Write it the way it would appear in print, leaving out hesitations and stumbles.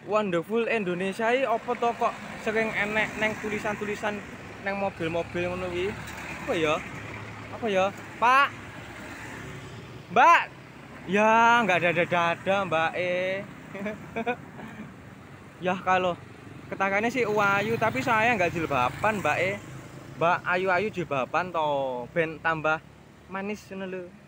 Wonderful Indonesia iki apa to kok sering enek neng tulisan-tulisan neng mobil-mobil ngono kuwi. Apa ya? Apa ya? Pak, Mbak. Ya, nggak ada Mbak Ya kalau ketakannya sih Uayu tapi saya nggak jilbaban Mbak Mbak ayu-ayu jilbaban toh ben tambah manis ngono lho.